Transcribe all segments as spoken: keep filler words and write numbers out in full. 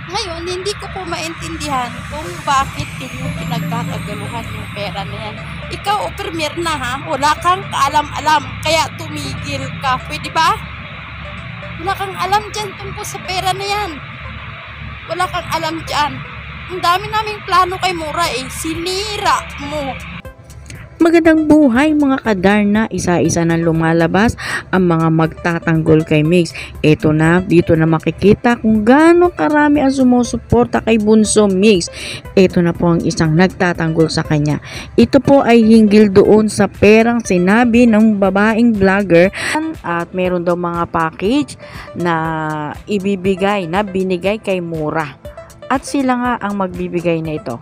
Ngayon, hindi ko po maintindihan kung bakit ninyo pinagkakagaluhan yung pera na yan. Ikaw, o premier na ha, wala kang kaalam-alam, kaya tumigil ka. Pwede ba? Wala kang alam dyan tungkol sa pera na yan. Wala kang alam dyan. Ang dami naming plano kay Mura eh, sinira mo. Magandang buhay mga kadarna, isa-isa nang lumalabas ang mga magtatanggol kay Mix. Ito na, dito na makikita kung gaano karami ang sumusuporta kay Bunso Mix. Ito na po ang isang nagtatanggol sa kanya. Ito po ay hinggil doon sa perang sinabi ng babaeng vlogger at meron daw mga package na ibibigay, na binigay kay Mura. At sila nga ang magbibigay na ito.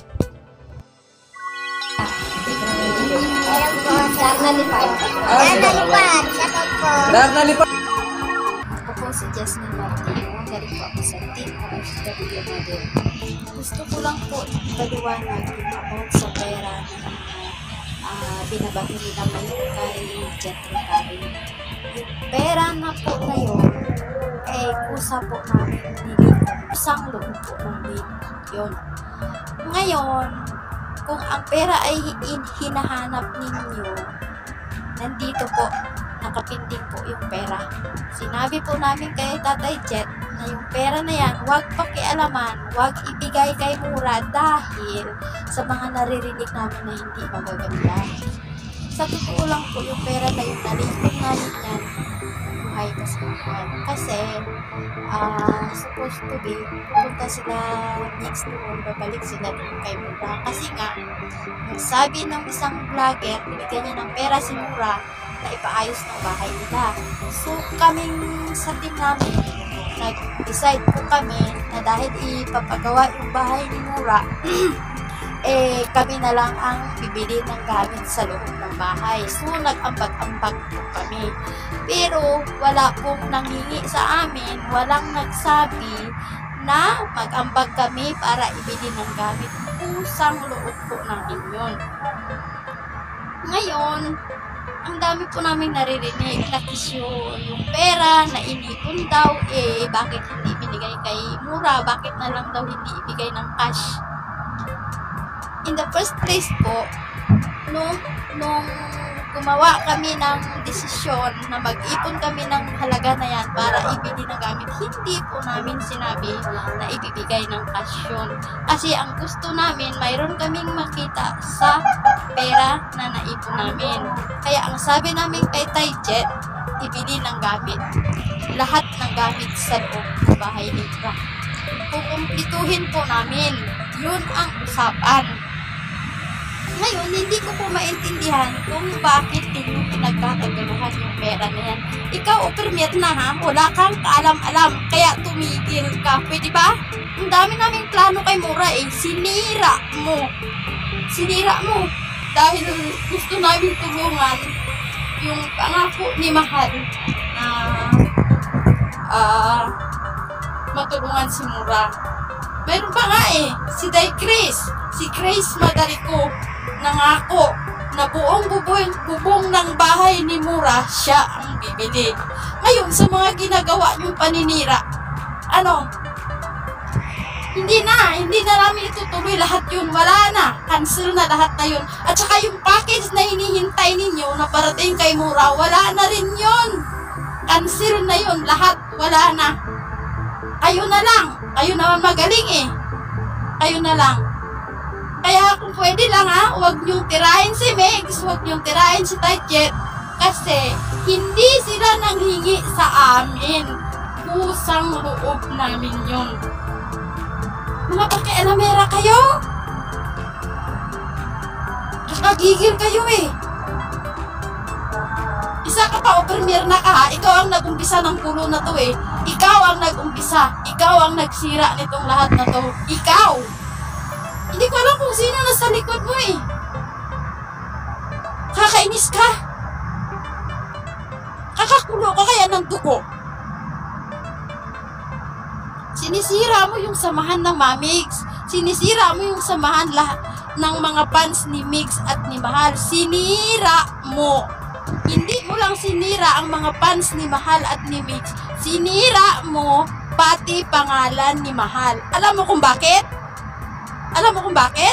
Darna Lipad. Darna Lipad. Shoutout po. Darna Lipad. Ako po si Jasmine Martino. Galing po ako sa Team O F W Model. Gusto ko lang po ipaliwanag about sa pera na uh, binabato nila ngayon kay Jet Ricari. Yung pera na po na yun, eh, kusa po namin nilito. Kusang loob po namin yun. Ngayon, kung ang pera ay hinahanap ninyo, nandito po, nakapinding po yung pera. Sinabi po namin kay Tatay Jet na yung pera na yan, huwag pakialaman, huwag ibigay kay Mura dahil sa mga naririnig namin na hindi magaganda. Sa totoo lang po, yung pera na yung nalipong namin yan, buhay pa sa buhay. Kasi, uh, supposed to be, pupunta sila next noon, babalik sila doon kay Mura. Kasi nga, sabi ng isang vlogger, binigyan niya ng pera si Mura na ipaayos ng bahay nila. So, kaming sa team namin, nag-decide po kami na dahil ipapagawa yung bahay ni Mura, eh, kami na lang ang bibili ng gamit sa loob ng bahay. So, nag-ambag-ambag po kami. Pero, wala pong nangingi sa amin, walang nagsabi na mag-ambag kami para ibili ng gamit. Pusang loob po namin yun. Ngayon, ang dami po namin naririnig na kisyo yung pera na inipon daw, eh, bakit hindi binigay kay Mura? Bakit na lang daw hindi ibigay ng cash? In the first place po, nung, nung gumawa kami ng desisyon na mag-ipon kami ng halaga na yan para ibili ng gamit, hindi po namin sinabi na ibibigay ng cash yun. Kasi ang gusto namin, mayroon kaming makita sa pera na naipon namin. Kaya ang sabi namin kay Tay Jet, ibili ng gamit. Lahat ng gamit sa loob ng bahay ni Mura. Kukumplituhin po namin. Yun ang usapan. Ngayon, hindi ko po maintindihan kung bakit ninyo pinagkakagaluhan yung pera na yan. Ikaw, o premier na ha, wala kang kaalam-alam, kaya tumigil ka. Pwede ba? Ang dami naming plano kay Mura eh, sinira mo. Sinira mo. Dahil gusto namin tulungan yung pangako ni Mahal na uh, matulungan si Mura. Mayroon pa nga eh, si Day Chris, si Chris Madarico, nangako na buong bubong, bubong ng bahay ni Mura, siya ang bibili. Ngayon, sa mga ginagawa niyong paninira, ano, hindi na, hindi na namin itutuloy lahat yun, wala na, cancel na lahat na yun. At saka yung package na hinihintay ninyo na parating kay Mura, wala na rin yun. Cancel na yun, lahat, wala na. Kayo na lang, kayo naman magaling eh. Kayo na lang. Kaya kung pwede lang ha, huwag niyong tirahin si Megs, huwag niyong tirahin si Tay Jet. Kasi hindi sila nanghingi sa amin. Pusang loob namin yun. Mga pakialamera kayo. Nakagigil kayo eh. Isa ka pa o premier na ka ha, ikaw ang nag-umpisa ng pulo na to eh. Ikaw ang nag-umpisa. Ikaw ang nagsira nitong lahat na to. Ikaw. Hindi ko alam kung sino nasa likod mo eh. Kakainis ka. Kakakulo ka kaya ng dugo. Sinisira mo yung samahan ng Mamigs. Sinisira mo yung samahan lahat ng mga fans ni Mix at ni Mahal. Sinira mo. Hindi mo lang sinira ang mga fans ni Mahal at ni Mix. Sinira mo pati pangalan ni Mahal. Alam mo kung bakit? Alam mo kung bakit?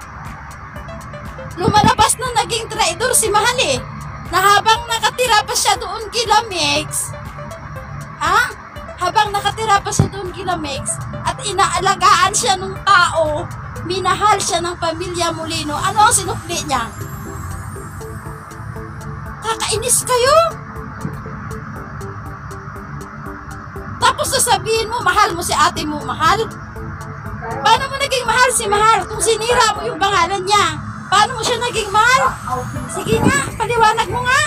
Lumalabas na naging traidor si Mahal eh. Na habang nakatira pa siya doon kila Mix, ha? Habang nakatira pa siya doon kila Mix, at inaalagaan siya ng tao, minahal siya ng pamilya Molino, ano ang sinukli niya? Kakainis kayo? Tapos sasabihin mo, mahal mo si ate mo, mahal? Paano mo naging mahal si Mahal kung sinira mo yung pangalan niya? Paano mo siya naging mahal? Sige nga, paliwanag mo nga.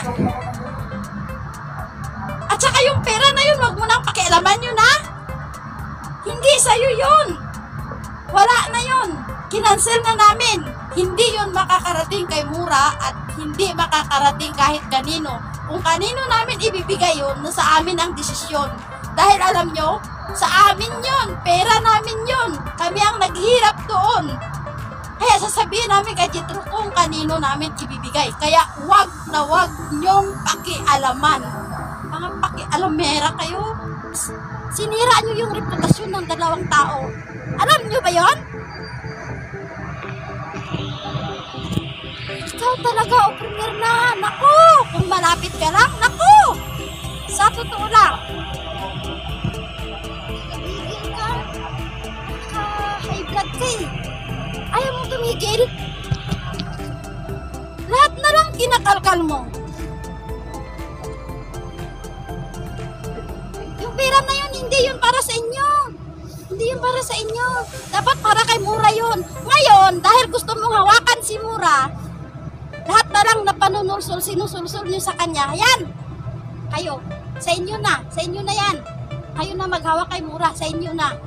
At saka yung pera na yun, wag mo nang pakialaman yun, ha? Hindi sa'yo yun. Wala na yun. Kinansel na namin. Hindi yun makakarating kay Mura at hindi makakarating kahit kanino. Kung kanino namin ibibigay yun, nasa amin ang desisyon. Dahil alam nyo, sa amin yun. Pera namin yun. Kami ang naghirap doon. Kaya sasabihin namin kay Jethro kung kanino namin ibibigay. Kaya wag na wag nyong pakialaman. Mga pakialamera kayo. Sinira nyo yung reputasyon ng dalawang tao. Alam nyo ba yon? Ikaw talaga, o premier na. Naku, kung malapit ka lang, naku. Sa totoo lang. Tumigil ka. Naka-high blood ka eh. Ayaw mo tumigil. Lahat na lang kinakalkal mo. Yung pera na yun, hindi yun para sa inyo. Hindi yun para sa inyo. Dapat para kay Mura yun. Ngayon, dahil gusto mong hawakan si Mura, lahat na lang na panunulsul, sinusulsul nyo sa kanya. Yan! Kayo, sa inyo na. Sa inyo na yan. Kayo na maghawak kay Mura. Sa inyo na.